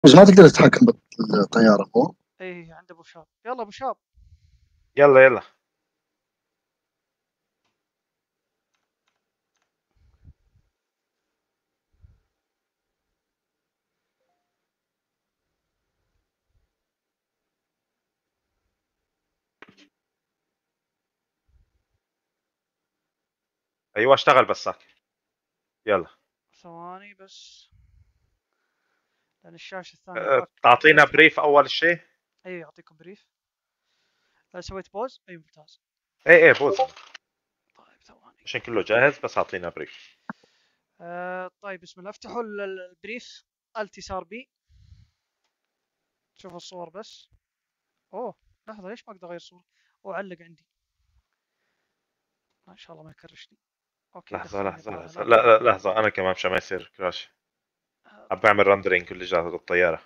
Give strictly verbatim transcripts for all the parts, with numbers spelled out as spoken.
بس ما تقدر تتحكم بالطيارة مو؟ ايه عند ابو شاب. يلا ابو شاب. يلا يلا. ايوه اشتغل بس ساكت. يلا ثواني بس لان الشاشة الثانية أه، أك... تعطينا بريف اول شيء. ايه يعطيكم بريف. أه سويت بوز. اي ممتاز. ايه ايه بوز طيب ثواني عشان كله جاهز بس اعطينا بريف. أه طيب بسم الله. افتحوا ال- ال- البريف. الت يسار بي. شوفوا الصور بس. اوه لحظة ليش ما اقدر اغير صورة؟ اوه علق عندي. ان شاء الله ما يكرشني. اوكي لحظة دخلني لحظة الآن لحظة على لا لا لحظة انا كمان مشان ما يصير كراش. آه، عم بعمل رندرينج كل جهاز الطيارة.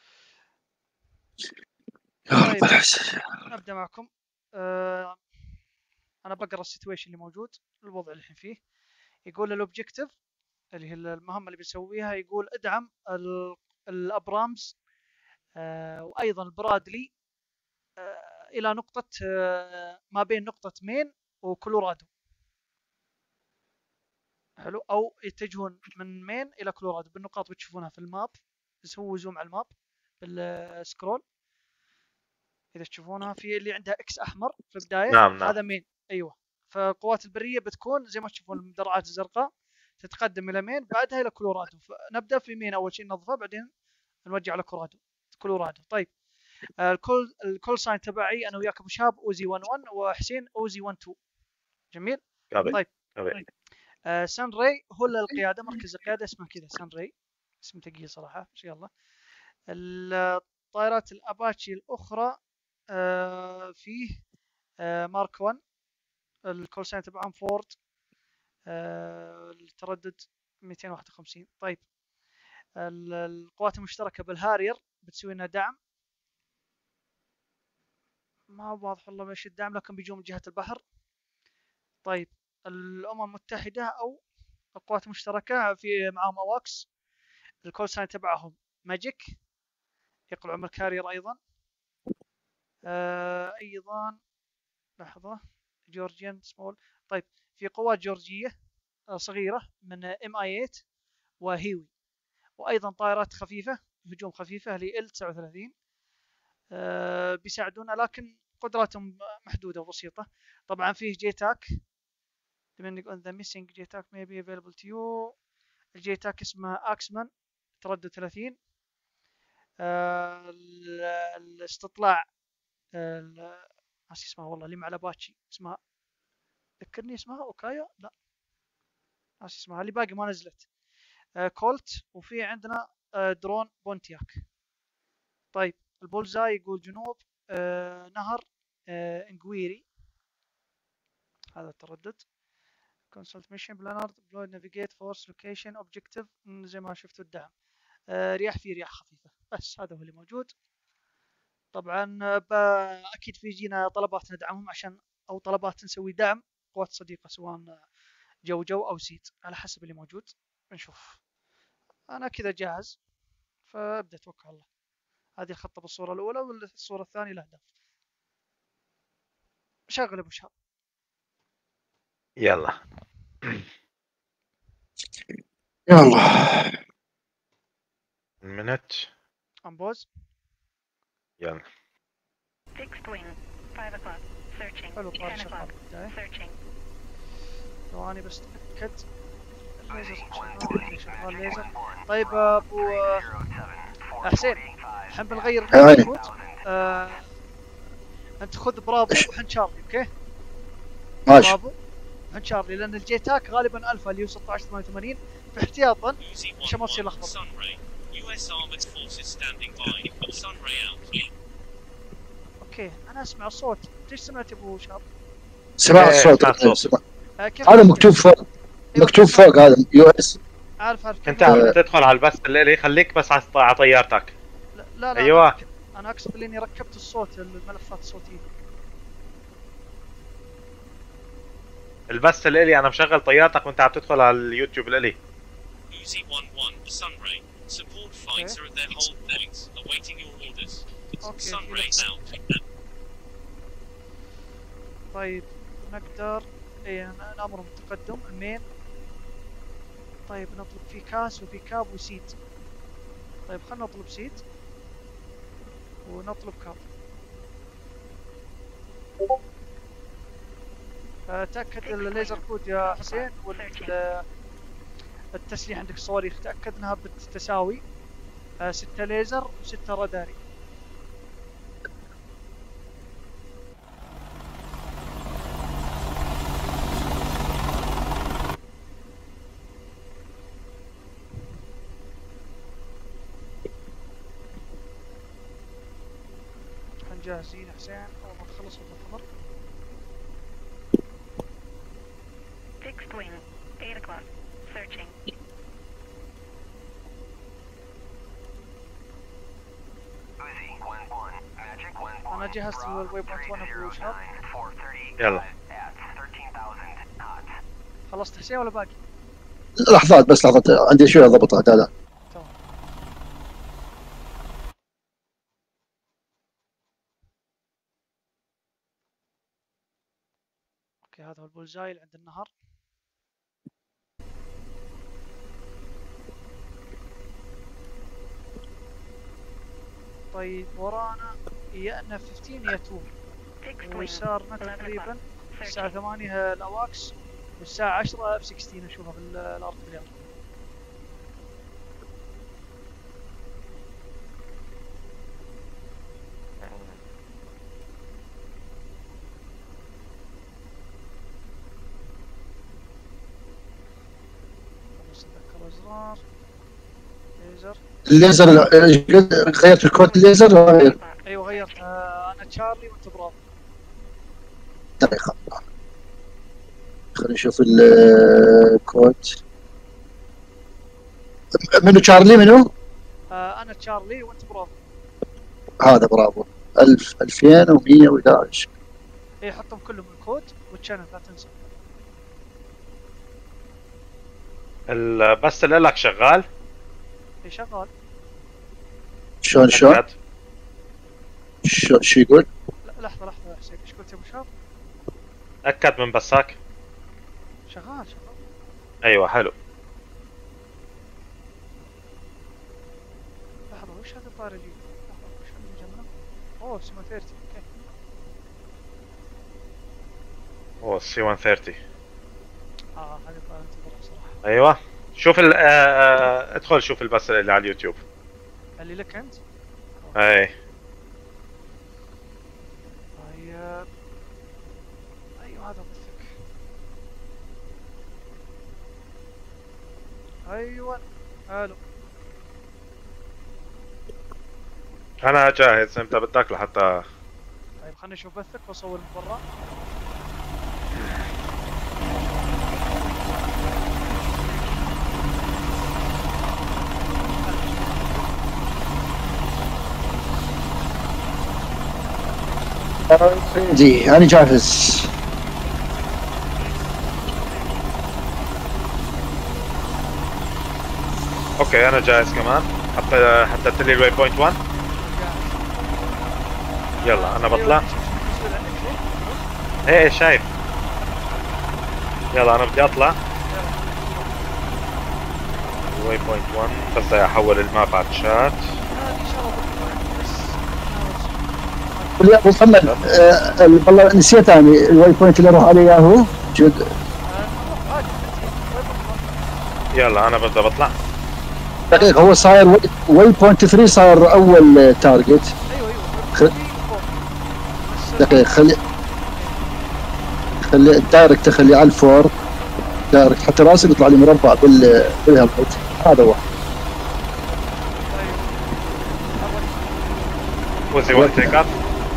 يا رب طيب العزيز. نبدأ معكم. أه انا بقرا السيتويشن اللي موجود، الوضع اللي الحين فيه. يقول الاوبجيكتيف اللي هي المهمة اللي بنسويها، يقول ادعم ال- الابرامز آه، وايضا البرادلي آه، الى نقطة آه، ما بين نقطة مين وكولورادو. حلو. او يتجهون من مين الى كولورادو بالنقاط اللي تشوفونها في الماب. سووا زوم على الماب بالسكرول. اذا تشوفونها في اللي عندها اكس احمر في البداية نعم نعم. هذا مين. ايوه. فالقوات البرية بتكون زي ما تشوفون المدرعات الزرقاء تتقدم الى مين، بعدها الى كولورادو. فنبدا في مين اول شيء ننظفه، بعدين نوجه على كولورادو. كولورادو. طيب آه، الكول الكول ساين تبعي انا وياك ابو شاب اوزي واحد واحد وحسين اوزي واحد اثنين. جميل. قابل طيب قابل. آه سان راي هو القياده، مركز القياده اسمه كذا سان راي. اسم ثقيل صراحه بس يلا. الطائرات الاباتشي الاخرى آه فيه آه مارك واحد. الكول ساين تبعهم فورد. آه التردد مئتين وواحد وخمسين. طيب القوات المشتركه بالهارير بتسوي لنا دعم. ما هو واضح والله ايش الدعم، لكن بيجون من جهه البحر. طيب الامم المتحده او القوات المشتركه في معهم اواكس. الكول ساين تبعهم ماجيك. يقلعون من الكارير ايضا. آه ايضا لحظه. جورجيان سمول. طيب في قوات جورجيه صغيره من ام اي ثمانية وهيوي. وايضا طائرات خفيفه هجوم خفيفه ل تسعة وثلاثين. آه بيساعدونا لكن قدراتهم محدوده وبسيطه. طبعا فيه جيتاك. depending on the missing JTAC may be available to you. الجيتاك اسمه اكسمان تردد ثلاثين. آه الاستطلاع ناسي اسمها والله اللي مع الاباتشي اسمها. ذكرني اسمها اوكايا لا ناسي اسمها اللي باقي ما نزلت. آه كولت. وفي عندنا آه درون بونتياك. طيب البولزاي يقول جنوب آه نهر آه انجويري. هذا التردد. consult mission planner deploy navigate force location objective زي ما شفتوا الدعم. آه رياح في رياح خفيفة بس هذا هو اللي موجود. طبعا اكيد في جينا طلبات ندعمهم عشان او طلبات نسوي دعم قوات صديقة سواء جو جو او سيد على حسب اللي موجود. نشوف. انا كذا جاهز فابدا توكل على الله. هذه الخطة بالصورة الاولى والصورة الثانية الاهداف. شغل ابو شهاب. يلا يلا منت. امبوز. يلا. حلو طار شغال بالبداية. ثواني بس اتاكد. الليزر شغال شغال ليزر. طيب ابو حسين الحين بنغير الكود. آه... انت خذ برافو وحن شارلي اوكي. ماشي. برافو وحن شارلي لان الجيتاك غالبا الفا اللي هو ستة عشر ثمانية وثمانين فاحتياطا عشان ما تصير لخبطه. اوكي انا اسمع الصوت. ايش سمعت ابو شاب؟ سمع الصوت. سمع. هذا مكتوب فوق. مكتوب فوق هذا يو اس. عارف عارف. انت عم تدخل على البث الليلي خليك بس على طيارتك. لا لا, لا ايوه انا اقصد اني ركبت الصوت الملفات الصوتيه. البث الليلي انا مشغل طيارتك وانت عم تدخل على اليوتيوب الليلي. fighter and their whole things, awaiting your orders. اوكي Sun في rays لفة. out. طيب نقدر اي ن- نامر بالتقدم المين. طيب نطلب في كاس وفي كاب وسيد. طيب خلنا نطلب سيد ونطلب كاب. آه، تأكد الليزر كود يا حسين والتسليح عندك صواريخ تأكد انها بالتساوي. آه، ستة ليزر وستة راداري. احنا جاهزين يا حسين اول ما تخلص الخبر. Fixed wing, eight o'clock. Searching. انا جهزت الويب بوينت واحد بالوشاب. يلا خلصت حسين ولا باقي؟ لحظات بس لحظات عندي شويه ضبطها هذا. تمام. اوكي هذا هو البولزاي اللي عند النهر. طيب ورانا يا ان خمستاشر يا اتنين. Fixed wing, ويسارنا eleven تقريبا o'clock. الساعة Searching. ثمانية الاواكس والساعة عشرة اف ستة عشر اشوفها في ال- الارض باليوم. بس نتذكر ازرار ليزر. الليزر غيرت الكود الليزر ولا غير؟ ايوه غيرت. آه انا تشارلي وانت برافو. دقيقة خلينا نشوف الكود. منو تشارلي منو؟ آه انا تشارلي وانت برافو. هذا برافو. ألف ألفين ومية وأحد عشر. اي حطهم كلهم الكود والشانل لا تنسى. ال- بس اللي لك شغال. اي شغال. شلون شلون؟ أكد. شو شو يقول؟ لا لحظة لحظة يا حسين ايش قلت يا ابو شاب؟ أكد من بساك. شغال شغال. أيوة حلو. لحظة وش هذا الطائرة اللي لحظة وش هذا اللي جنبنا؟ اوه سيما ثلاثين اوكي. أوه سي مية وثلاثين. اه هذه الطائرة انتظرها صراحة. أيوة شوف ال آه، آه، ادخل شوف البث اللي على اليوتيوب. اللي لك انت؟ أي طيب ايوه هذا بثك. ايوه الو. أنا جاهز. أنت بدك لحتى طيب خليني اشوف بثك واصور من برا. عندي انا جاهز. اوكي انا جاهز كمان. حتى حطيت لي الواي بوينت واحد. يلا انا بطلع. ايه شايف. يلا انا بدي اطلع. الواي بوينت واحد بس بدي احول الماب على الشات. هذه ان شاء الله بس يا ابو محمد آه، والله نسيت انا الواي بوينت اللي اروح عليه هو جد. يلا انا بدي بطلع. دقيقة هو صاير واي بوينت ثلاثة صار اول تارجت. ايوه ايوه خ- دقيقة خلي خلي الدايركت خلي على الفور دايركت حتى راسي يطلع لي مربع بال بالهبط. هذا هو. وزي وقت تيك اب.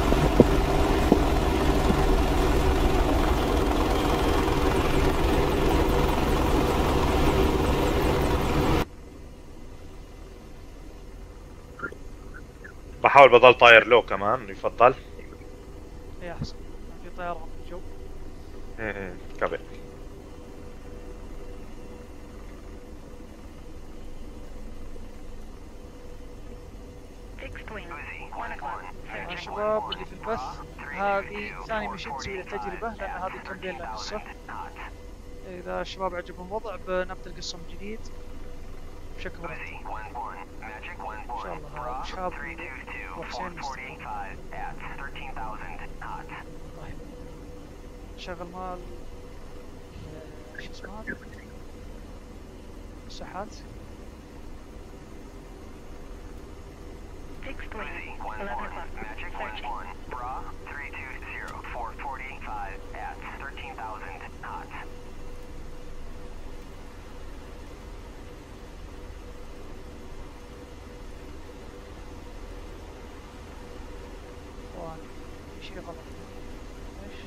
بحاول بضل طاير لو كمان يفضل. اي احسن في طيران في الجو. امم كبير. wing, one o'clock. يا Searching. شباب اللي في البث، هذه ثاني مشن تسوي له تجربة لأن هذه كمبين له قصة. إذا الشباب عجبهم الوضع بنبدأ القصة من جديد بشكل مرتب. إن شاء الله شاب وحسين مستمعين. طيب شغل مال شو اسمه هذا؟ الساحات. Fixed wing, eleven o'clock. Searching. طبعا في شيء غلط. ايش؟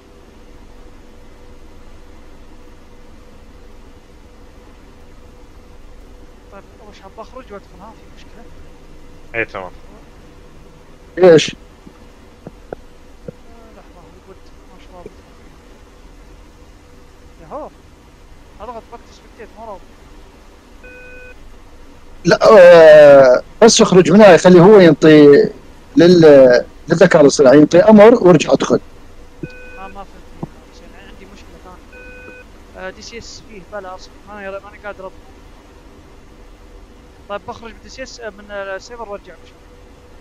طيب اول شيء بخرج وادخل، ها في مشكلة؟ اي تمام. ايش؟ آه، لحظة الود ما شاء الله. ياهو اضغط باك سبكتيت ما راضي. لا آه بس اخرج منها يخلي هو ينطي لل للذكاء الاصطناعي، ينطي امر وارجع ادخل. ما ما فهمت بس يعني عندي مشكلة ثانية. دي سي اس فيه بلا اصلا ماني ماني قادر اضغط. طيب بخرج من دي سي اس من السيرفر وارجع ان شاء الله.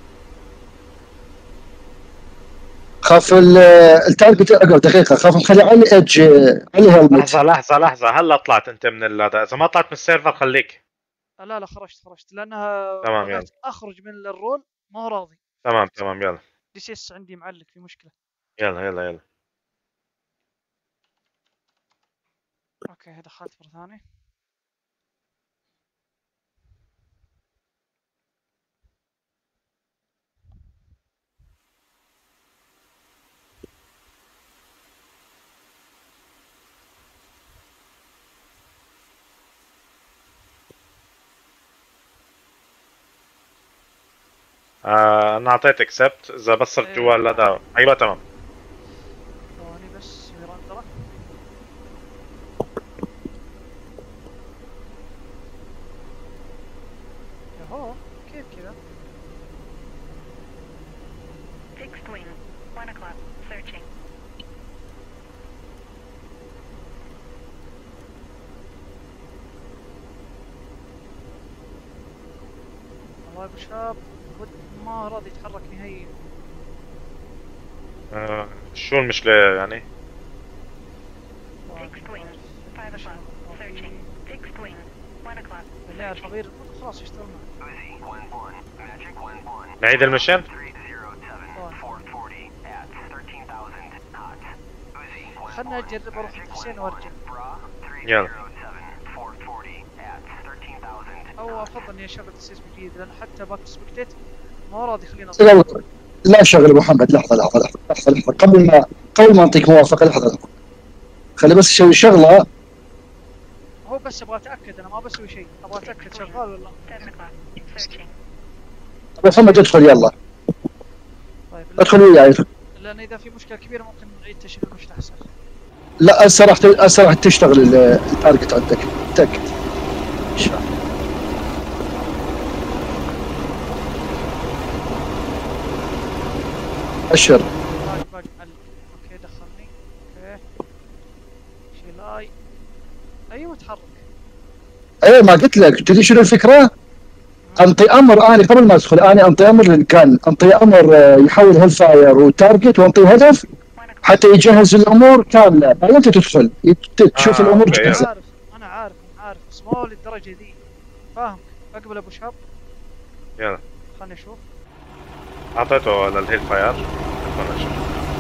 خاف ال- التارجت اقرب دقيقه، خاف نخلي على الايدج على هيلمت. لحظة لحظة لحظة، هلا طلعت انت من هذا، اذا ما طلعت من السيرفر خليك. آه، لا لا خرجت خرجت لانها تمام، بغيت اخرج من الرول ما هو راضي. تمام تمام يلا دي سي اس عندي معلق في مشكلة. يلا يلا يلا. اوكي دخلت مرة ثانية. آه انا اعطيت اكسبت، اذا بس صرت جوا الاداء. ايوه تمام. ثواني بس رندرة. ياهو كيف كذا؟ Fixed wing, one o'clock. Searching. والله يا ابو شاب ود ما راضي يتحرك نهائيا. آه شو المشكلة يعني؟ Fixed wing, five o'clock. Searching. Fixed wing, one o'clock. اللي يعرف غير خلاص يشتغل معي. نعيد المشن؟ خلنا نجرب اروح عند حسين وارجع. يلا. او افضل اني اشغل تسيس جديد لان حتى باك سبكتيت ما راضي يخليني اضغط. لا لا شغل ابو محمد، لحظه لحظه لحظه لحظه لحظه قبل ما قبل ما اعطيك موافقه، لحظه لحظه خلي بس اسوي شغله. هو بس ابغى اتاكد، انا ما بسوي شيء، ابغى اتاكد شغال ولا لا. Seven o'clock. Searching. ابو محمد ادخل يلا، طيب ادخل وياي. لان اذا في مشكله كبيره ممكن نعيد تشغيل المشتى احسن. لا هسه راح هسه راح تشتغل ال- التارجت عندك، تاكد ان شاء الله. اشر باقي باقي معلق. اوكي دخلني. اوكي شيل اي. ايوه تحرك. ايه ما قلت لك، تدري شنو الفكره؟ انطي امر اني قبل ما ادخل، اني انطي امر للكان، انطي امر آه، يحول هيل فاير وتارجت، وانطي هدف One o'clock. حتى يجهز الامور كامله، بعدين انت تدخل يت- تشوف آه، الامور أوكي. انا جاهزه. عارف انا عارف انا عارف بس مو للدرجه ذي. فاهم. اقبل ابو شاب. يلا خلني اشوف. اعطيته للهيل فاير. خلنا نشوف.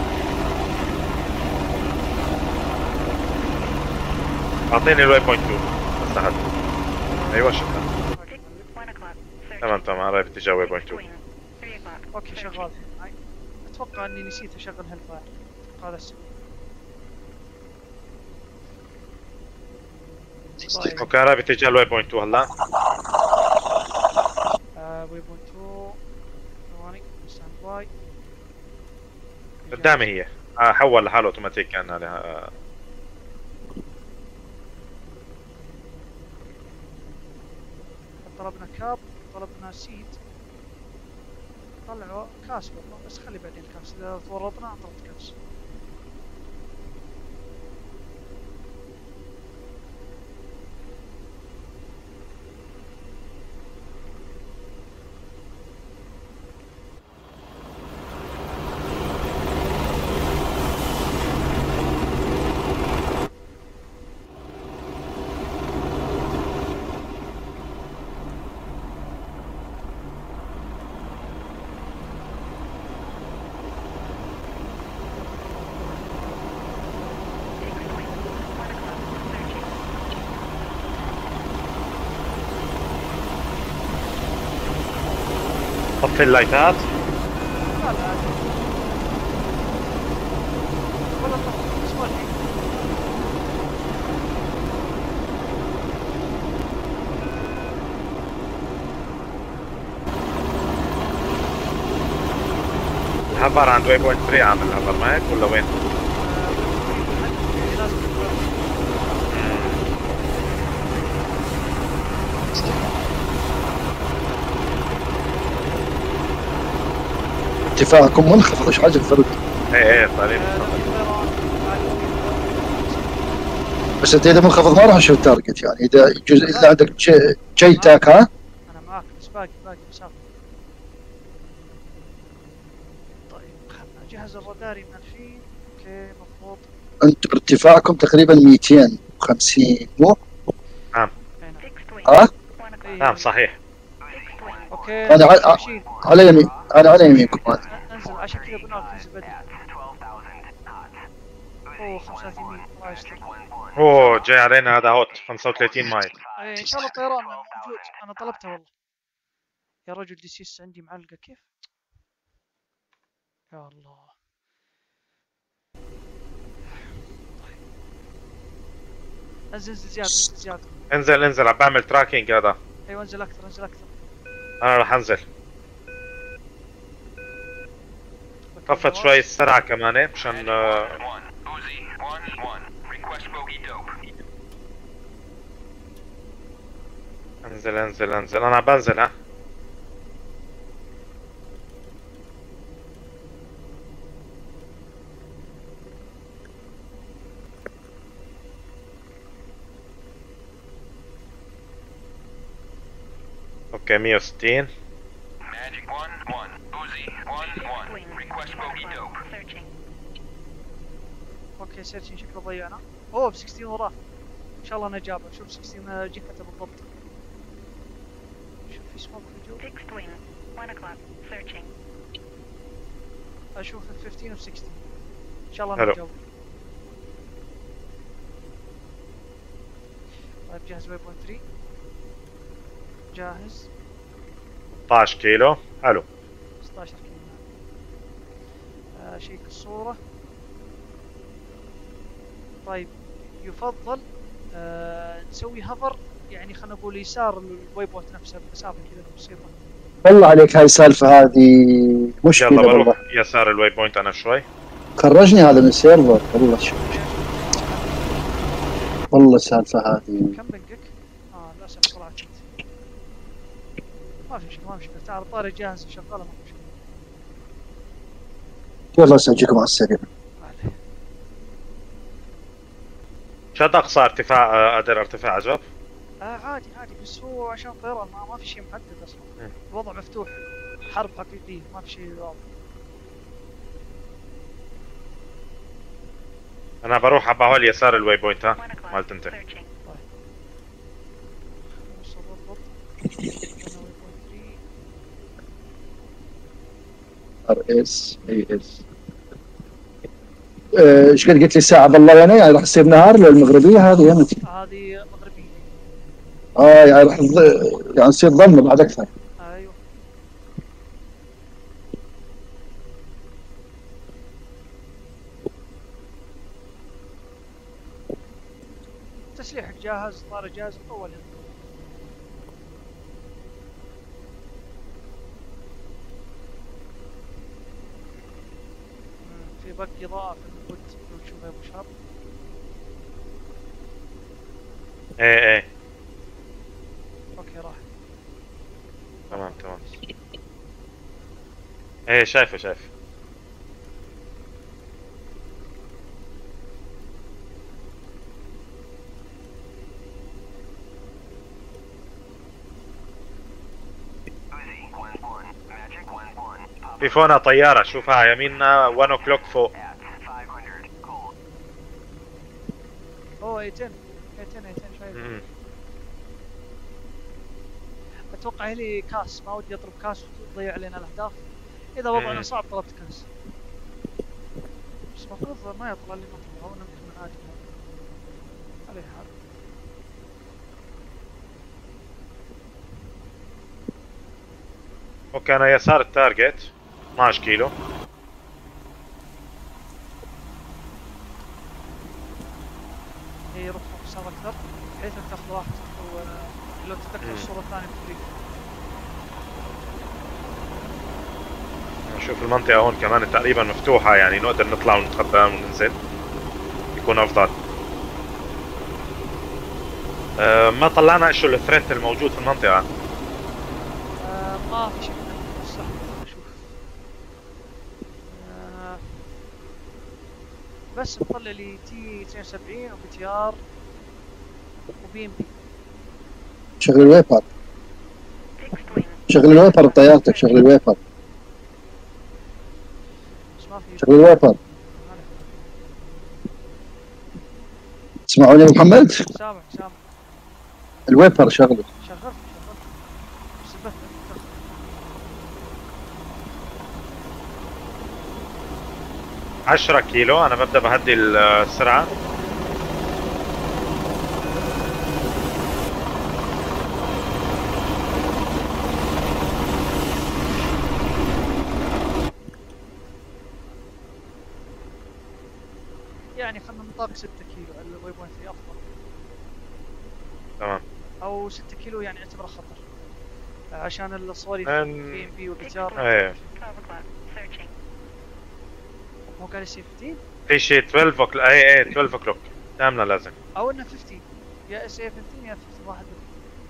اعطيني الواي بوينت اثنين بس تحت. ايوه شكرا. One o'clock. Searching. تمام تمام عرفت اتجاه واي بوينت Fixed اثنين. wing, three o'clock. اوكي Searching. شغال. هاي. اتوقع اني نسيت اشغل هالفاير. هذا السبب. طيب اوكي عرفت اتجاه الواي بوينت اثنين هلا. وي بوينت اثنين. ثواني ستاند باي. قدامي هي. آه حول لحاله اوتوماتيك كان عليها. طلبنا كاب، طلبنا سيد. طلعوا كاس والله، بس خلي بعدين كاس، اذا تورطنا اعطرت كاس. طفي اللايتات. لا لا عادي. ولا طفل بس ما الحين. الهبر عند واي بوينت ثلاثة عامل الهبر معك ولا وين؟ لازم تكون ارتفاعكم منخفض، ايش حاجه فرد. ايه ايه طريق بس انت اذا منخفض ما راح اشوف التارجت، يعني اذا جزء اذا عندك شيء شيء تاك ها. انا معاك بس باقي باقي مسافه. طيب خلنا نجهز الراداري من الحين. اوكي مضبوط. انتم ارتفاعكم تقريبا مئتين وخمسين مو؟ هنا. ها؟ إيه. نعم صحيح. اوكي انا ع- ماشيين. على يمين، انا على يمينكم هذا. انزل عشان كذا بناك تنزل بدري. اوه خمسة وثلاثين ميل الله يستر. اوه جاي علينا هذا هوت خمسة وثلاثين مايل. ايه ان شاء الله الطيران موجود، انا طلبته والله. يا رجل دي سي اس عندي معلقه كيف؟ يا الله. طيب انزل انزل زياده انزل زياده. انزل انزل عم بعمل تراكينج هذا. ايوه انزل اكثر انزل اكثر. انا راح انزل. خفت شوي السرعة كمان مشان آه، انزل انزل انزل انا بنزل ها. اوكي مية وستين. اوكي سيرشين شكله ضيعنا. اوه ب ستة عشر وراه. ان شاء الله نجابه. شوف ستة عشر جهته بالضبط. شوف في سموك في الجو. اشوف ال خمستاشر و ستة عشر. ان شاء الله حلو. نجاوب. طيب جاهز واي بوينت ثلاثة. جاهز. ستة عشر كيلو حلو. ستة عشر كيلو. آه شيك الصورة. طيب يفضل آه نسوي هفر، يعني خلينا نقول يسار الواي بوينت نفسها بمسافة كذا بسيطة. والله عليك هاي السالفه هذه مشكله يلا والله. بروح يسار الواي بوينت انا شوي. خرجني هذا من السيرفر والله. شوف والله السالفه هذه. كم بنقك؟ اه للأسف طلعت انت. ما في مشكلة ما في مشكلة. تعال الطاري جاهز شغالة ما في مشكلة. يلا اسجلكم على السريع. عليه. شد اقصى ارتفاع آه، قدر ارتفاع عجب. آه عادي عادي، بس هو عشان طيران ما, ما في شيء محدد اصلا. مم. الوضع مفتوح، حرب حقيقية ما في شيء واضح. انا بروح على هول يسار الواي بوينت ها مالت انت. نوصل بالضبط. ار اس اي اس. ايش قد قلت لي الساعه بالله يعني يعني راح تصير نهار للمغربيه هذه يعني. هذه مغربية. اه يعني راح تض- يعني تصير ظلمه بعد اكثر. ايوه تسليحك جاهز، طاري جاهز اول يوم. مم، في بق اضاءة في الود لو تشوفها يا ابو شهاب. ايه ايه اوكي راح. تمام تمام. ايه شايفه شايف. في فوقنا طيارة شوفها على يميننا واحد اوكلوك فوق. اوه اي عشرة اي عشرة اي عشرة شايف. مم. اتوقع هلي كاس، ما ودي اضرب كاس وتضيع علينا الاهداف. اذا وضعنا مم. صعب طلبت كاس، بس المفروض ما يطلع لي مطلب او نمكن عادي على حال. اوكي انا يسار التارجت اثناشر كيلو. هي رفع مسار اكثر بحيث انك تاخذ راحتك، ولو تتذكر مم. الصورة الثانية بالفريق. نشوف المنطقة هون كمان تقريبا مفتوحة، يعني نقدر نطلع ونتخبى وننزل يكون افضل. أه ما طلعنا شو الثريت الموجود في المنطقة. آه ما في شيء من صح. اشوف آه بس مطلع لي تي اثنين وسبعين وبي تي ار وبي ام بي. شغل الويبر، Fixed wing. شغل الويبر بطيارتك، شغل الويبر، بس ما في شغل الويبر. تسمعوني يا محمد؟ سامع سامع. الويبر شغله. شغلت شغلت سبت. عشرة كيلو انا ببدأ بهدي السرعة. يعني خلنا نطاق ستة كيلو على الواي بوينت ثلاثة افضل، تمام. او ستة كيلو يعني اعتبره خطر عشان الصواريخ أن- بي ام بي والبتار. ايه twelve o'clock. Searching. مو قال يصير خمسة عشر في شيء اثناشر اوكلوك. ايه ايه اثناشر اوكلوك كاملة لازم. او انه خمسة عشر، يا اس اي خمسة عشر يا خمسة عشر واحد منهم.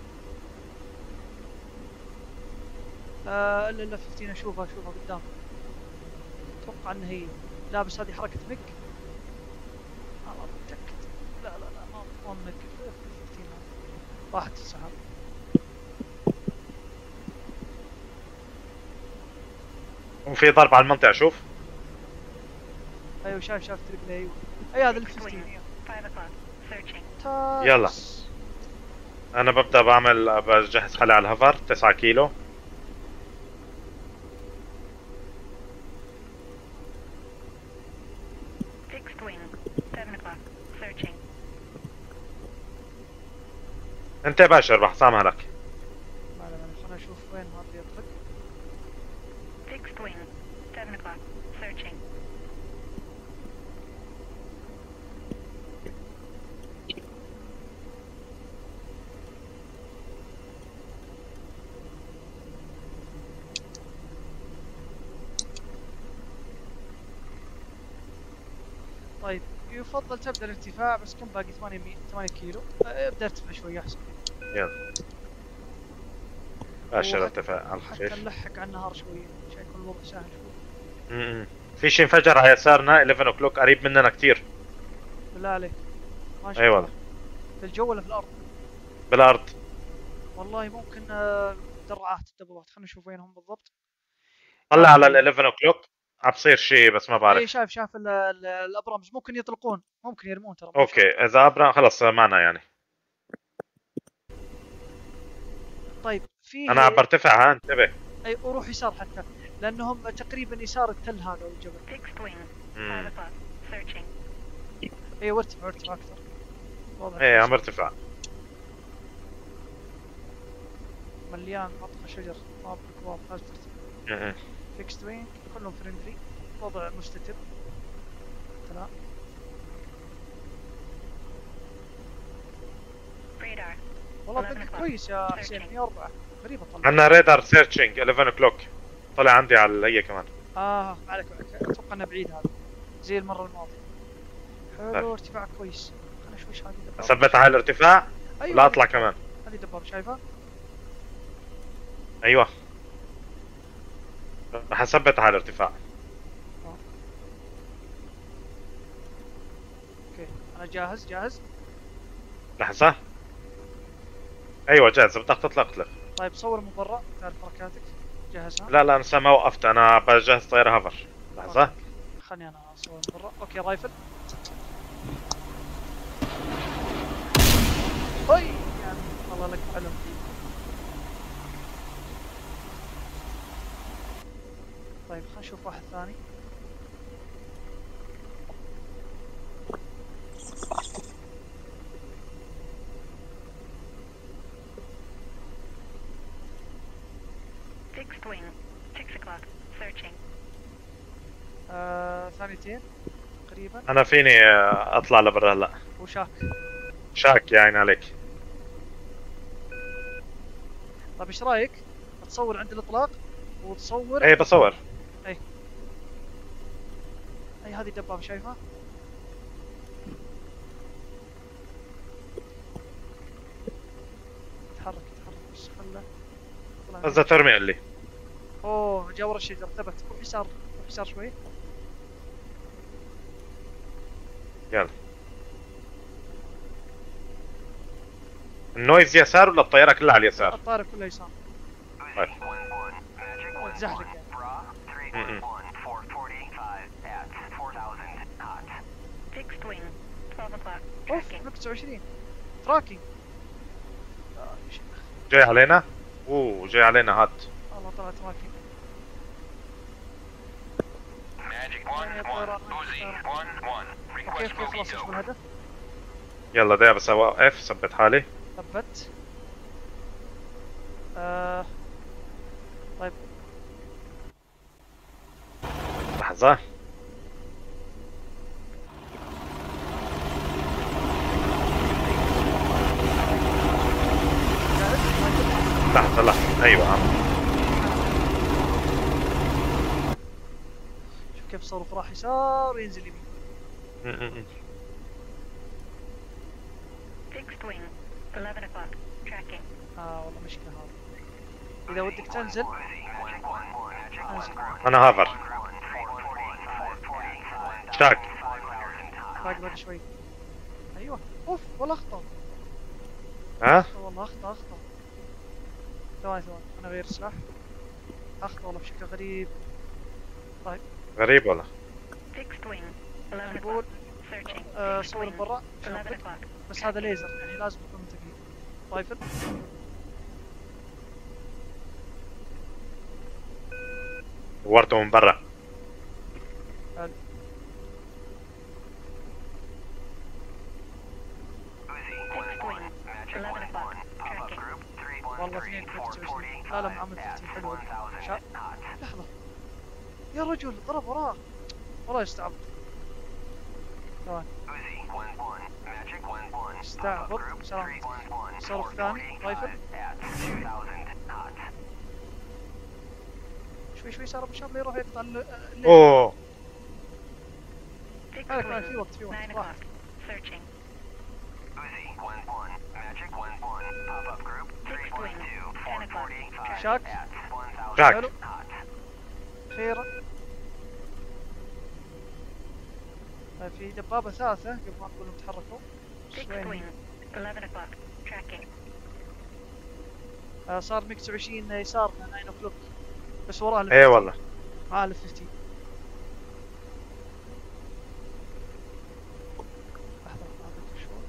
لا الا الا خمسة عشر اشوفها اشوفها قدام. اتوقع انها هي. لا بس هذه حركة مك. والله متأكد. لا لا لا ما ما مك. خمسة عشر راحت السحاب. وفي ضرب على المنطقة شوف. ايوه شايف شايف تريبل ايوه. اي هذا ال Fixed خمسة عشر. wing. Five o'clock. Searching. تاكس. يلا. انا ببدأ بعمل بجهز حالي على الهفر تسعة كيلو. Fixed wing. Seven o'clock. Searching. انت باشر راح سامح لك. ما لا ما خلنا نشوف وين هذا يطلق. Fixed wing. Seven o'clock. Searching. طيب يفضل تبدا الارتفاع، بس كم باقي ثمانية كيلو. أه، ابدا ارتفع شوي احسن. يلا باشر وحتى- ارتفاع على حتى الخفيف. نلحق على النهار شوي عشان يكون الوضع سهل شوي. م- م. في شيء انفجر على يسارنا احداشر اوكلوك قريب مننا كتير. بالله عليك. ما شاء اي الله. والله في الجو ولا في الارض؟ بالارض. والله ممكن آه، درعات الدبابات. خلينا نشوف وينهم بالضبط. طلع آه، على ال احداشر اوكلوك عم بصير شيء بس ما اي بعرف. شايف شايف ال- ال- الابرامج ممكن يطلقون، ممكن يرمون ترى. ما اوكي اذا ابرا خلص معنا يعني. شاء- طيب في انا عم برتفع ها انتبه. اي وروح يسار حتى، لانهم تقريبا يسار التل هذا والجبل. Fixed wing. Five م. o'clock. Searching. اي وارتفع وارتفع اكثر. واضح ايه عم برتفع. مليان مطخ شجر واضح واضح لازم ترتفع. م- م. فيكست وينج كلهم فريندلي، وضع مستتب. تمام. Radar. والله طق كويس يا حسين. مية وأربعة غريبة طلع. عندنا رادار سيرشنج احداشر اوكلوك طلع عندي على هي كمان. اه عليك عليك. اتوقع انه بعيد هذا زي المرة الماضية. حلو ارتفاع كويس. خلنا نشوف ايش هذه دبابة. ثبتها على الارتفاع ايوه ولا اطلع كمان. هذه دبابة شايفها؟ ايوه راح اثبت على الارتفاع. اوكي انا جاهز جاهز. لحظة. ايوه جاهز، بدك تطلق اطلق. طيب صور من برا تعرف حركاتك. جاهز ها؟ لا لا لسه ما وقفت، انا بجهز طيارة هافر. لحظة. أوكي. خلني انا اصور من برا. اوكي رايفل. هاي يعني والله لك حلو. طيب خلينا نشوف واحد ثاني. Fixed wing. Six o'clock. Searching. آه، ثانيتين تقريبا. انا فيني آه، اطلع لبرا هلا. وشاك. شاك يا عين عليك. طيب ايش رايك؟ تصور عند الاطلاق وتصور. ايه بصور. اي اي هذه الدبابة شايفها؟ تحرك تحرك بس خله. طلع قصدها ترمي قال لي. اوه جا ورا الشجرة ثبت. روح يسار روح يسار شوي. يلا. النويز يسار ولا الطيارة كلها على اليسار؟ الطائرة كلها يسار. طيب. تزحلق يعني. م-م. Fixed wing. Twelve o'clock. اوف Tracking. تسعة وعشرين. تراكنج. آه، يا شيخ. جاي علينا؟ اوه جاي علينا هات. والله طلع تراكنج. Magic يعني one الطيران one Uzi الطيران. one one. اوكي Request اوكي خلاص Romeo. اشوف الهدف. يلا ده بس اوقف ثبت حالي. ثبت. آه. طيب لحظة. جاهز؟ لحظة لحظة ايوه عم. شوف كيف الصاروخ راح يسار وينزل يمين. م-م-م. Fixed wing. Eleven o'clock. Tracking. اه والله مشكلة هذا. إذا ودك تنزل انزل. انا هافر. شاك. باقي بعد شوي. ايوه اوف والله اخطا. ها؟ أخطأ والله اخطا اخطا. ثواني ثواني انا غير سلاح. اخطا والله بشكل غريب. طيب غريب والله. Fixed wing. Eleven نقول o'clock. Searching. آه، Fixed صور wing. من برا. Eleven o'clock. بس هذا ليزر يعني لازم يكون منتبه. رايفل. دورته من برا. حلو. Fixed wing. Eleven o'clock. Tracking. والله اثنين تسعة وعشرين. لا لا معامل ثلاثين حلو. شا... لحظة يا رجل ضرب وراه. والله يستعبط. ثواني. استعبط. سلامتك. صاروخ ثاني. رايفل. شوي شوي سار ابو شاب لا يروح يقطع ال- الليل. اوه Fixed هذا كمان في wing. وقت في وقت. Nine واحد. o'clock. Searching. Fixed wing. Ten o'clock. شاك. شاك. حلو. خيرا. طيب في دبابة ثالثة قبل ما نقول لهم تحركوا. Fixed وين هي؟ wing. Eleven o'clock. Tracking. آه، صار ميك تسعة وعشرين يسارنا تسعة o'clock. بس وراه ال ايه خمسين. والله. معاه ال خمسين. لحظة أعطيك شوي.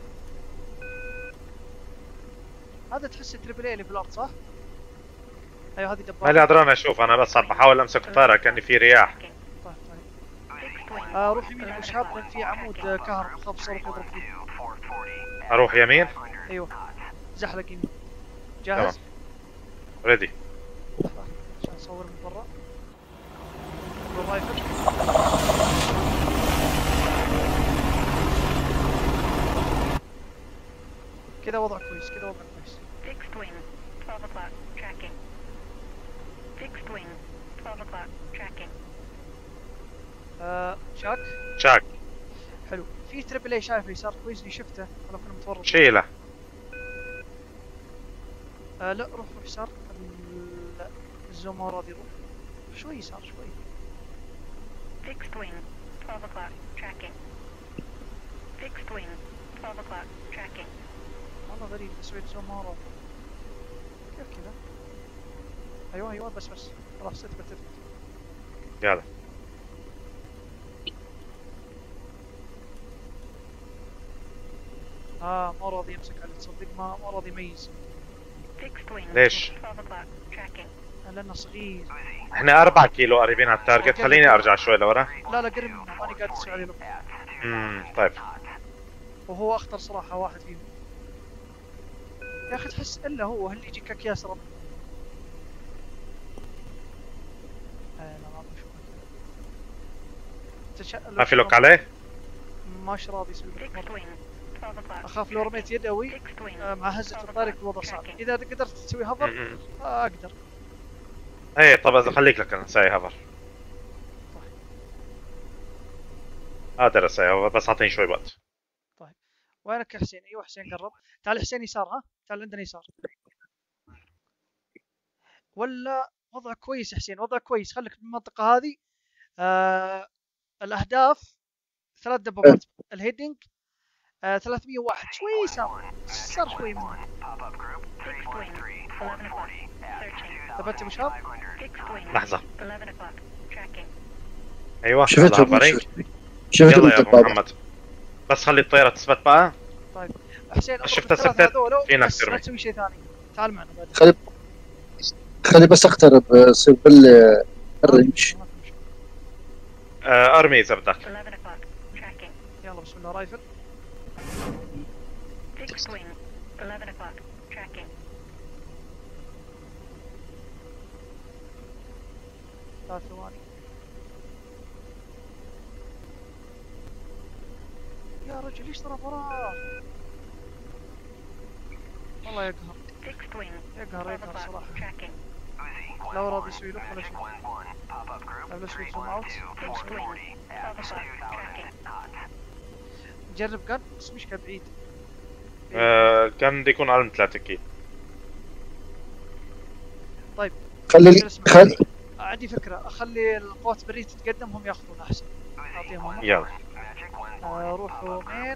هذا تحس تريبل اي اللي في الارض صح؟ ايوه هذه دبابة. مالي قدران اشوف، انا بس عم بحاول امسك الطيارة كأني في رياح. طيب طيب. Fixed wing. آه روح يمين ابو شهاب لان في عمود آه، كهرباء خاف الصاروخ يضرب فيه. اروح يمين. ايوه زحلق يمين. تمام جاهز؟ ريدي. لحظة عشان اصور من برا. بالرايفل. كذا وضع كويس كذا وضع كويس. Fixed wing. Twelve o'clock. Tracking. Fixed wing. Twelve o'clock. Tracking. آه شاك. شاك. حلو في تريبل اي شايفه يسار كويس اللي شفته ولا كنا متورط. شيله. آه لا روح روح يسار ال- الزوم ما راضي يروح. شوي يسار شوي. Fixed wing, twelve o'clock, tracking. Fixed wing, twelve o'clock, tracking. والله غريب سويت زوم ما راضي. كيف كذا؟ ايوه ايوه بس بس خلاص اثبت اثبت. يلا اه ما راضي يمسك عليه تصدق ما ما راضي يميز. Fixed wing, ليش؟ twelve o'clock, tracking. لانه صغير. احنا أربعة كيلو قريبين على التارجت، خليني ارجع شوي لورا. لا لا قرب منه ماني قادر اسوي عليه لوك. امم طيب وهو اخطر صراحه واحد فيهم. يا اخي تحس الا هو هل يجيك اكياس رب. آه لا ما بشوف. تش... ما في لوك عليه؟ ماش راضي يسوي لوك Fixed مرة. wing, twelve o'clock. اخاف لو رميت يدوي Fixed wing, آه، مع هزة الطارق الوضع صعب. اذا قدرت تسوي هفر امم آه اقدر. ايه طب إذا خليك لك انا اسوي هافر. قادر اسوي هافر بس اعطيني شوي وقت. وينك يا حسين؟ ايوه حسين قرب. تعال حسين يسار ها، تعال عندنا يسار. ولا وضع كويس يا حسين، وضع كويس. خليك بالمنطقة هذه. آه الاهداف ثلاث دبابات. الهيدنج آه ثلاثمية وواحد شوي يسار. يسار شوي منه. fixed wing, eleven o'clock, searching. ثبت ابو شهاب؟ Fixed wing, لحظة. eleven o'clock, tracking. ايوه شفتهم يلا هافرين. شفتهم يلا يا ابو الدبابة. محمد بس خلي الطيارة تثبت بقى. طيب حسين اضرب شفت الثلاثة الستات؟ هذول في ناس بس لا ترمي. تسوي شيء ثاني. تعال معنا بعد. خلي خلي بس اقترب يصير بال الرنج. آه ارمي اذا بدك. eleven o'clock, tracking. يلا بسم الله رايفل. Fixed wing, eleven o'clock, tracking. ثلاث ثواني. يا رجل ليش ضرب وراه؟ والله يقهر Fixed wing, يقهر twelve يقهر o'clock, صراحة. tracking. لا راضي يسوي لك ولا شيء. لا بس يسوي زوم اوت. Fixed wing, twelve o'clock, tracking. جرب قن بس مش بعيد. آه كان بده يكون ارم ثلاثة اكيد. طيب خلي اسمع. خلي عندي فكرة اخلي القوات البرية تتقدم هم ياخذون احسن. اعطيهم هم. يلا آه، روحوا مين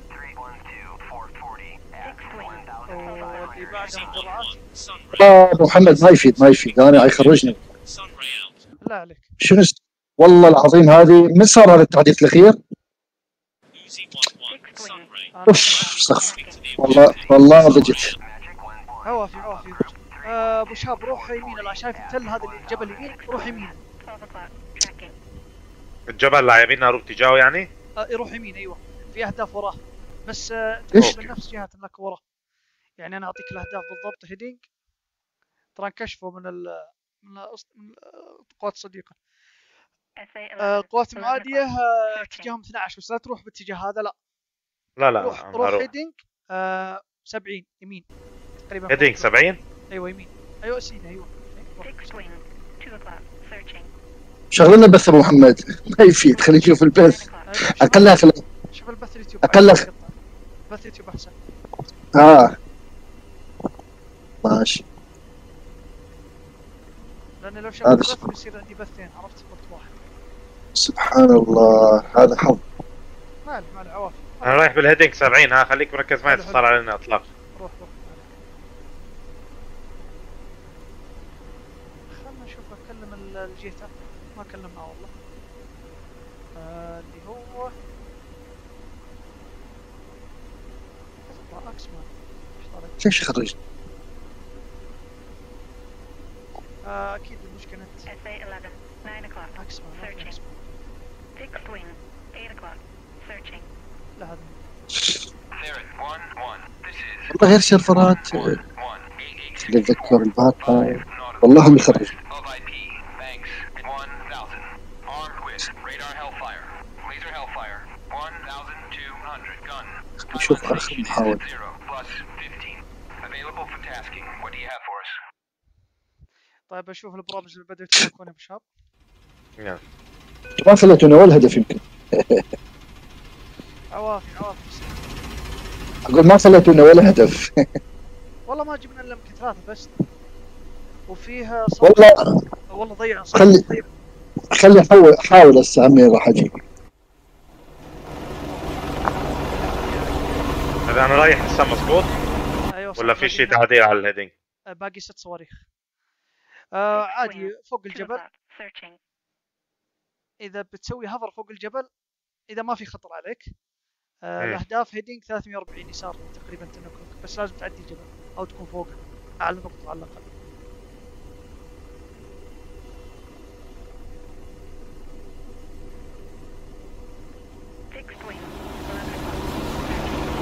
Fixed wing, واللي بعدهم قرعات. Sun ray. آه، ابو محمد ما يفيد ما يفيد انا يخرجني. Sun ray out. بالله عليك. شنو س- والله العظيم هذه من صار هذا التحديث الاخير؟ Uzi one one. Sun ray. أنا اوف استغفر Speak to the والله والله ضجت. عوافي عوافي. آه، ابو شهاب روح يمين. الان شايف التل هذا اللي الجبل يمين روح يمين. twelve o'clock, tracking. الجبل اللي على يميننا روح اتجاهه يعني. آه، يروح يمين ايوه في اهداف وراه بس آه، إيش؟ تقريبا نفس جهة انك وراه. يعني انا اعطيك الاهداف بالضبط. هيدنج ترى انكشفوا من ال من الأص- من القوات الصديقة. S A آه، eleven, القوات eleven المعادية o'clock. آه، اتجاههم اثني عشر بس لا تروح باتجاه هذا لا. لا لا روح أنا روح هروح. هيدنج آه، سبعين يمين تقريبا. هيدنج سبعين. ايوه يمين. ايوه سينا ايوه. Fixed wing, two o'clock, searching. شغلنا بث ابو محمد ما يفيد خلي نشوف البث. nine o'clock. أيوة، شوف- اقلها خلي شوف البث اليوتيوب. أقل- أحسن. بث اليوتيوب احسن. اه ماشي. لان لو شفت هذا البث بيصير عندي بثين عرفت في وقت واحد. سبحان الله هذا حظ. ما له ما له عوافي. انا رايح بالهيدنج سبعين. ها خليك مركز معي صار علينا اطلاق. روح روح. خلنا نشوف اكلم ال- الجيتا. ما كلمناه والله. آه اللي هو يطلع اكسمان. ايش طالع؟ ليش خرجت؟ آه اكيد المشكلة انت S A eleven, nine o'clock, اكسمان ما في searching. اكسمان. Fixed wing, eight o'clock, searching. لا هذا والله غير سيرفرات آه، اللي اتذكر الباقة والله هم يخرج. نشوف اخر محاولة. طيب اشوف البروبز اللي بدأوا يتحركون يا شباب. يلا. ما خليتوني ولا هدف يمكن. عوافي عوافي. اقول ما خليتوني ولا هدف. والله ما جبنا الا يمكن ثلاثة بس. وفيها صوت. والله والله ضيع صوت. خلي خلي احاول احاول هسه همي راح اجي. هذا انا رايح هسه مضبوط ايوه ولا صح، في شيء باقي- تعديل على الهيدنج؟ باقي ست صواريخ. آه Fixed عادي wing. فوق Two الجبل، o'clock. Searching. اذا بتسوي هفر فوق الجبل اذا ما في خطر عليك. آه مم. الاهداف هيدنج ثلاثمية وأربعين يسار تقريبا تنكوك، بس لازم تعدي الجبل او تكون فوقه اعلى نقطه على الاقل. Fixed wing. eleven o'clock.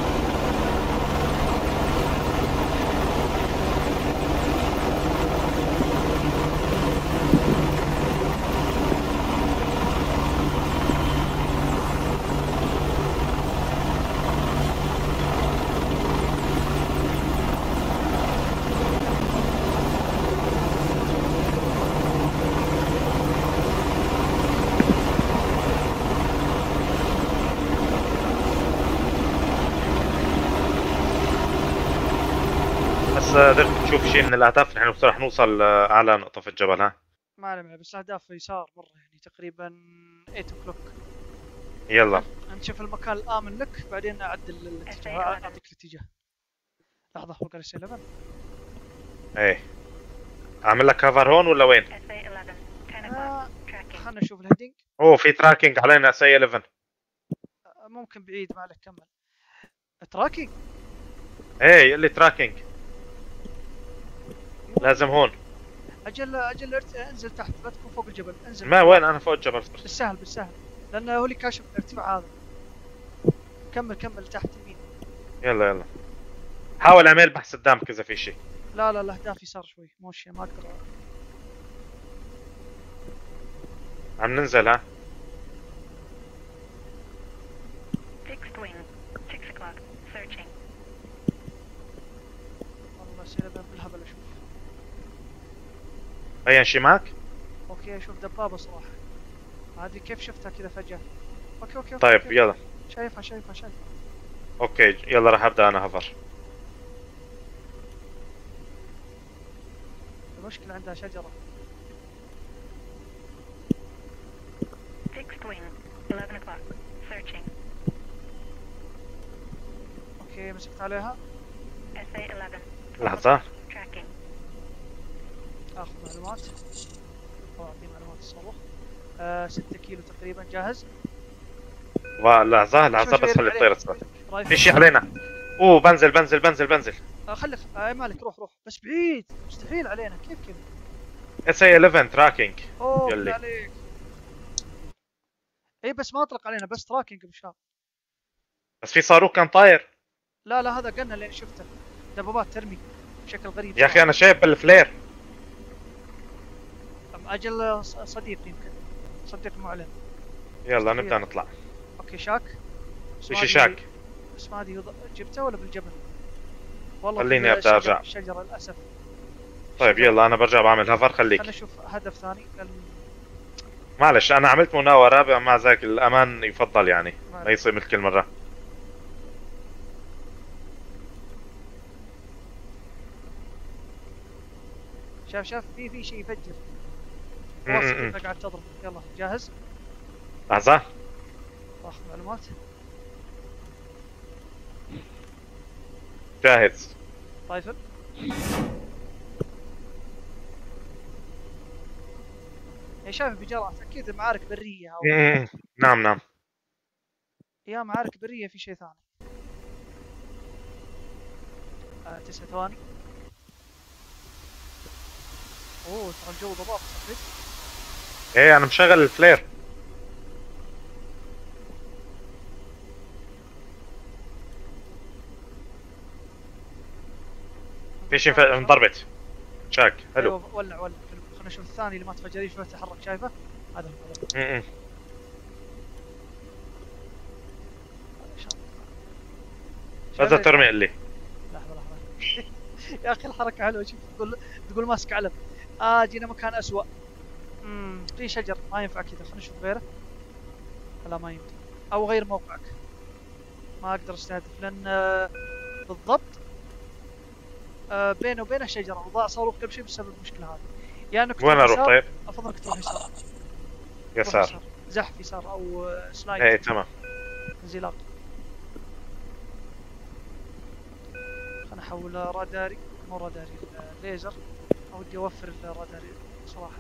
بس قدرت تشوف شيء من الاهداف؟ نحن رح نوصل اعلى نقطه في الجبل. ها ما عليه، بس الاهداف يسار مره يعني تقريبا ثمانية o'clock. يلا. نشوف المكان الامن لك بعدين اعدل الاتجاه، اعطيك الاتجاه. لحظه فوق الريس إحدى عشر. ايه اعمل لك كفر هون ولا وين؟ S A eleven. ten آه، o'clock. Tracking. خلنا نشوف الهيدنج. اوه في تراكنج علينا سي إحدى عشر. آه، ممكن بعيد، ما عليك كمل. تراكينج. ايه يقول لي تراكنج، لازم هون. اجل اجل ارت- انزل تحت، لا تكون فوق الجبل، انزل. ما وين انا فوق الجبل؟ بالسهل بالسهل، لانه هو اللي كاشف الارتفاع هذا. كمل كمل تحت يمين. يلا يلا حاول اعمل بحث قدامك اذا في شيء. لا لا الاهداف يسار شوي، مو شيء ما اقدر. عم ننزل. ها Fixed wing. six o'clock. Searching. والله سيلفر بالهبل اشوف. بين شيء معك؟ اوكي اشوف دبابه صراحه. هذه كيف شفتها كذا فجاه؟ اوكي اوكي, أوكي طيب أوكي. يلا. شايفها شايفها شايفها. اوكي يلا راح ابدا انا هفر. المشكله عندها شجره. Fixed wing. eleven o'clock. Searching. اوكي مسكت عليها. S A eleven. لحظة. Tracking. اخذ معلومات او اعطي معلومات الصاروخ. آه ستة كيلو تقريبا جاهز. لحظة لحظة بس خلي الطيرة تصير. في شيء علينا. اوه بنزل بنزل بنزل بنزل. آه خلي آه مالك، روح روح بس بعيد، مستحيل علينا. كيف كذا؟ اس اي إحدى عشر تراكنج. اوه يلي. بالله عليك. اي بس ما اطلق علينا، بس تراكنج مشاب. بس في صاروخ كان طاير. لا لا هذا قلنا اللي شفته، دبابات ترمي بشكل غريب. يا اخي انا شايف بالفلير. أم اجل ص- صديق يمكن، صديق معلن. يلا نبدا نطلع. اوكي شاك. في شيء شاك. بس ما ادري وض- جبته ولا بالجبل. والله خليني في أبدأ الشجرة- أرجع. الشجره للاسف. طيب يلا انا برجع بعمل هفر خليك. خلينا نشوف هدف ثاني. ال- معلش انا عملت مناورة مع ذاك الامان يفضل يعني ما معلش. يصير مثل كل مرة. شاف شاف في في شيء يفجر. م- م- واثق م. انك قاعد تضرب. يلا جاهز؟ لحظة. اخذ معلومات. جاهز. رايفل. يا شايف بجرأة اكيد معارك برية او م- م. نعم نعم. يا معارك برية في شيء ثاني. آه تسع ثواني. اوه ترى الجو ضباب صدق. ايه انا مشغل الفلير. في شيء ف- انضربت. شاك حلو. أيوة، ولع ولع حلو. خلينا نشوف الثاني اللي ما تفجر شوي تحرك. شايفه؟ هذا هو هذا هو. م- م. إن شاء الله. ماذا شايفه؟ ترمي لي؟ لحظة لحظة. يا اخي الحركة حلوة. شوف تقول تقول ماسك علم. اه جينا مكان اسوأ. امم في شجر ما ينفع كذا. خلينا نشوف غيره. لا ما يمكن، او غير موقعك. ما اقدر استهدف لان آه، بالضبط آه، بينه وبينه شجرة وضاع صاروخ قبل شيء بسبب المشكلة هذه. يا انك وين تروح اروح يسار، طيب؟ افضل انك تروح يسار. يسار. زحف يسار او سلايد. ايه تمام. انزلاق. خلنا احول راداري، مو راداري، الليزر. ودي اوفر الراداري صراحه.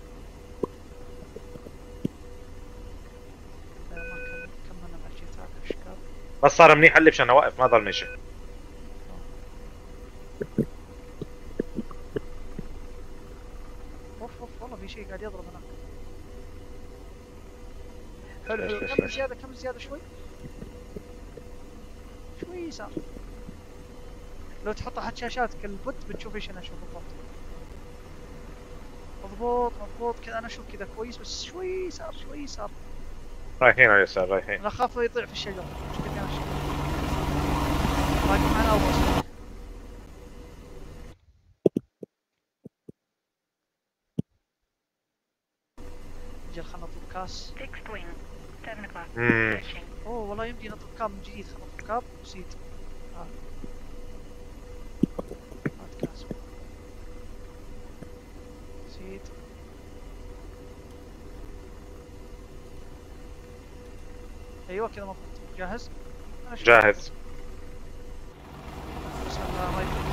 ما كان كملنا مع الجيت هذا الاشكال. بس صار منيح اللي مشان اوقف ما ضل ماشي. اوف اوف والله في شيء قاعد يضرب هناك. حلو حلو. كمل زياده كمل زياده شوي. شوي يسار. لو تحط احد شاشاتك البوت بتشوف ايش انا اشوف بالضبط. مضبوط مضبوط كذا انا اشوف كذا كويس بس شوي يسار شوي يسار. رايحين على اليسار رايحين. انا اخاف يطيع في الشجره. مش قد انا الشجره. باقي معنا اول. اجل خلنا نطلب كاس. امم اوه والله يمدي نطلب كاب من جديد. خلنا نطلب كاب وسيد. آه. هات كاس. سيد. ايوه كذا مضبوط. جاهز؟ جاهز. بسم الله الرحمن الرحيم.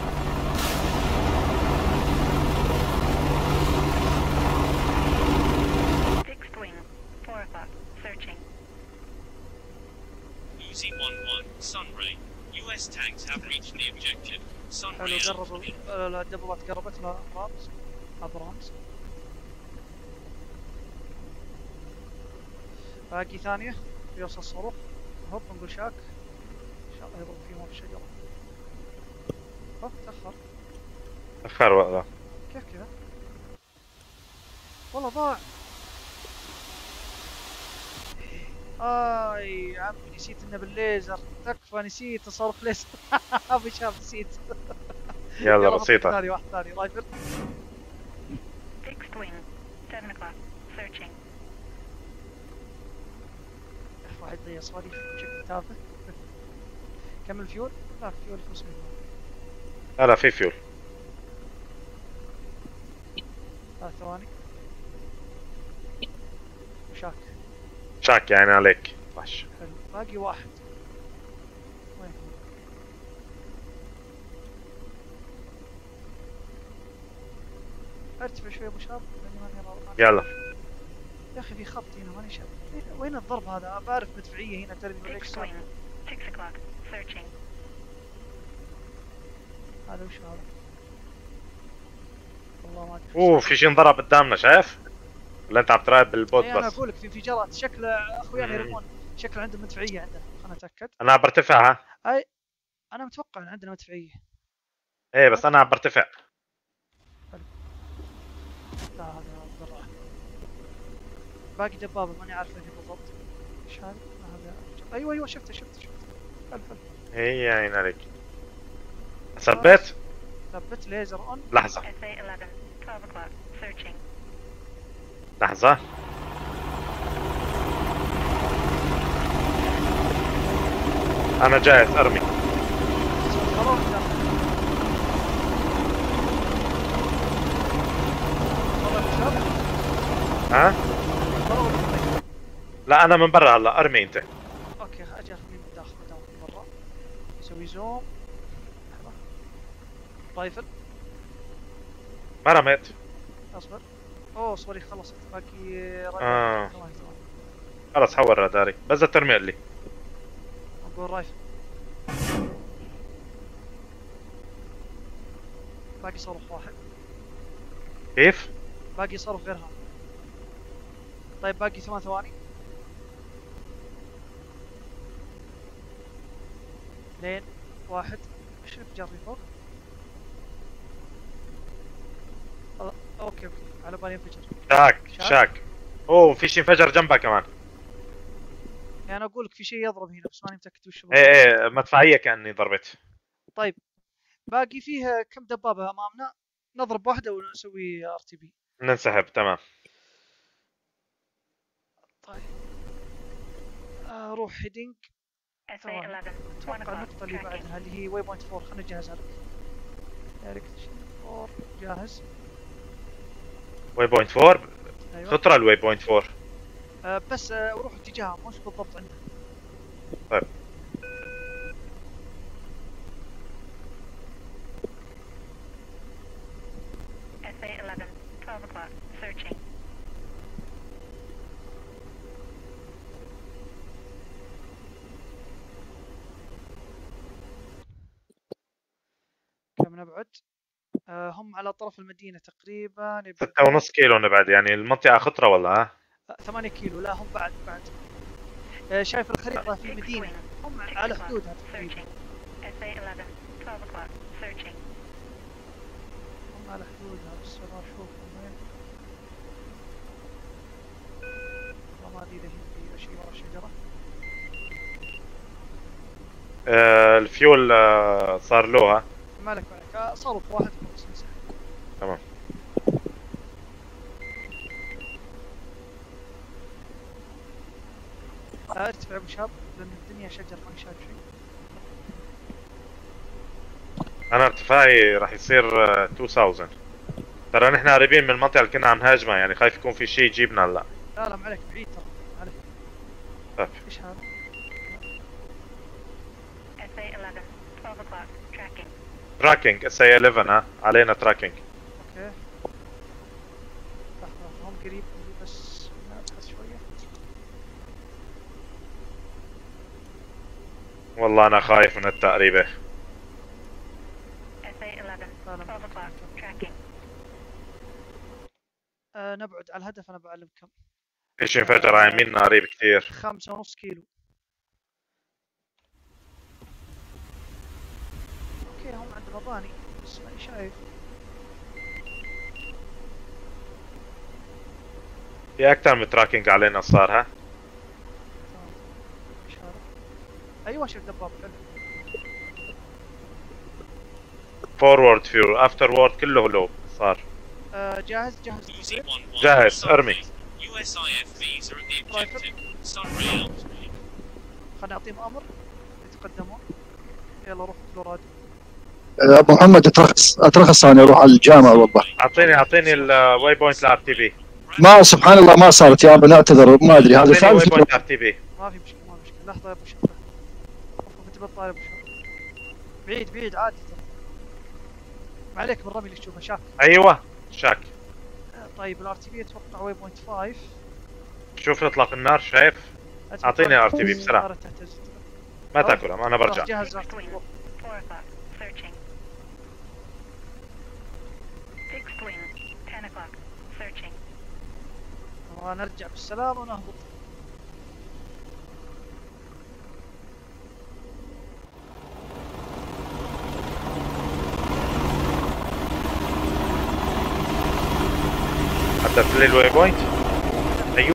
Uzi one one, Sunray. U S tanks have reached the objective. Sunray حلو out. قربوا. لا الدبابات قربت لابرامز. ابرامز. باقي ثانية يوصل الصاروخ. هوب نقول شاك. ان شاء الله يضرب فيهم في الشجرة. اوه تأخر. تأخر والله. كيف كذا؟ والله ضاع. اي يا عمي نسيت انه بالليزر. تكفى نسيت صاروخ ليزر. ابي شاف نسيت. يلا بسيطة. ثاني واحد ثاني رايفل. واحد ضيع صواريخ بشكل تافه. كمل فيول؟ لا فيول فلوس منه. لا لا في فيول. ثلاث ثواني. وشاك. شاك يعني عليك. ماشي. حلو باقي واحد. وين؟ ارتفع شوي ابو شاب لاني ماني راضي. يلا. يا اخي في خط هنا ماني شايف. وين الضرب هذا؟ بعرف مدفعيه هنا ترمي ولا ايش صار؟ هذا وش هذا؟ والله ما ادري. اوه في شيء انضرب قدامنا شايف؟ ولا انت عم تراقب بالبوت اي انا بس؟ اقول لك في انفجارات. شكل اخويانا يرمون. شكل عندهم مدفعيه عندنا. خلنا نتاكد. انا عم برتفع. ها؟ اي انا متوقع ان عندنا مدفعيه. ايه بس انا عم برتفع. لا هذا بالراحه. باقي دبابه ماني عارف وين بالضبط. ايش هذا؟ هذا ايوه ايوه شفته شفته شفته. حلو حلو. هي عين عليك. ثبت. ثبت ليزر اون. لحظة. لحظة. أنا جاهز أرمي. ها؟ لا أنا من برا هلا أرمي أنت. اوكي اجي اخذ من داخل من برا. اسوي زوم. رايفل. ما رميت. اصبر. اوه صواريخ خلصت. باقي آه. ثواني ثواني. خلص حول راداري بس ترمي لي. نقول رايفل. باقي صاروخ واحد. كيف؟ باقي صاروخ غير هذا. طيب باقي ثمان ثواني. اثنين واحد. ايش الانفجار اللي فوق؟ اوكي اوكي على بالي انفجر. شاك شاك. اوه في شيء انفجر جنبها كمان. يعني انا اقول لك في شيء يضرب هنا بس ماني متاكد وش هو. ايه ايه مدفعية كأني ضربت. طيب باقي فيه كم دبابة امامنا. نضرب واحدة ونسوي ار تي بي. ننسحب تمام. طيب آه روح هيدنج. اتوقع النقطة اللي بعدها اللي هي واي بوينت فور. خلنا نجهزها لك. دايركشن فور جاهز. واي بوينت فور. ايوه خطرة الواي بوينت فور. آه بس آه روح اتجاهها مش بالضبط عندها. طيب S A eleven, twelve o'clock, searching. كم نبعد؟ آه هم على طرف المدينة تقريبا يبعدون- ستة ونص كيلو نبعد، يعني المنطقة خطرة ولا ها؟ آه ثمانية كيلو. لا هم بعد بعد آه شايف الخريطة في Six مدينة wing, هم six على o'clock, حدودها تقريبا. searching. S A eleven, twelve o'clock, searching. هم على حدودها بس انا اشوفهم وين. والله ما ادري اذا هي في شيء ورا الشجرة. آه الفيول آه صار له ها؟ مالك مالك آه صاروا في واحد بس مسح. تمام. آه ارتفع ابو شاب لان الدنيا شجر ما شايف شيء. انا ارتفاعي راح يصير آه ألفين. ترى نحن قريبين من المنطقة اللي كنا عم نهاجمها، يعني خايف يكون في شيء يجيبنا هلا. لا لا ما عليك بعيد ترى عليك. طيب ايش هذا؟ S A eleven, twelve o'clock, tracking. تراكنج اس اي إحدى عشر ها؟ علينا تراكنج. اوكي لحظة هم قريب مني بس ابحث شوية. والله انا خايف من التقريبة. S A eleven, لا لا twelve o'clock, tracking. آه نبعد على الهدف. انا بعلم كم. ايش انفجر على يميننا قريب كثير. خمسة ونص كيلو. اوكي هم عند مباني بس ماني شايف. في اكثر من تراكنج علينا صار ها؟ تمام. ايش هذا؟ ايوه شفت دباب حلو. فورورد فيول افتر وورد كله لو صار. آه جاهز جاهز Easy تصوير. one one. جاهز، ارمي. U S I F Vs are at the objective. Sunray Elmsbury. خلنا نعطيهم امر يتقدمون. يلا روح فلوراد. ابو محمد اترخص اترخص انا اروح على الجامعه والله. اعطيني اعطيني الواي بوينت لار تي بي. ما سبحان الله ما صارت يا بنعتذر ما ادري هذا اعطيني واي ثالث بوينت لار تي بي. ما في مشكله ما في مشكله. لحظه يا ابو شباب. وقف انت بالطالب ابو شباب. بعيد بعيد عادي ترى. ما عليك بالرمي اللي تشوفه شاك. ايوه شاك. آه طيب الار تي بي اتوقع واي بوينت خمسة. شوف اطلاق النار شايف؟ أعطيني ار تي بي بسرعة. صارت تهتز. ما تاكلها انا برجع. جاهز Sixth wing, four o'clock, searching. Sixth wing, ten o'clock, searching. نبغى نرجع بالسلام ونهبط. حددت لي الواي بوينت.